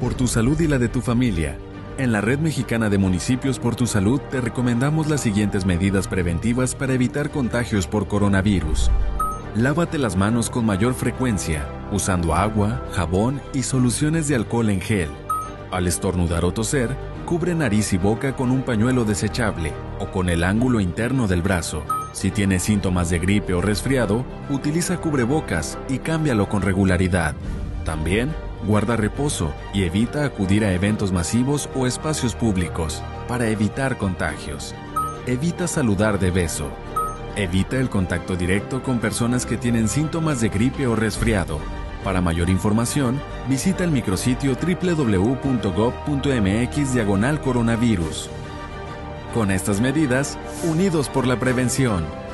Por tu salud y la de tu familia, en la Red Mexicana de Municipios por tu Salud te recomendamos las siguientes medidas preventivas para evitar contagios por coronavirus. Lávate las manos con mayor frecuencia, usando agua, jabón y soluciones de alcohol en gel. Al estornudar o toser, cubre nariz y boca con un pañuelo desechable o con el ángulo interno del brazo. Si tienes síntomas de gripe o resfriado, utiliza cubrebocas y cámbialo con regularidad. También, guarda reposo y evita acudir a eventos masivos o espacios públicos para evitar contagios. Evita saludar de beso. Evita el contacto directo con personas que tienen síntomas de gripe o resfriado. Para mayor información, visita el micrositio www.gov.mx/coronavirus. Con estas medidas, unidos por la prevención.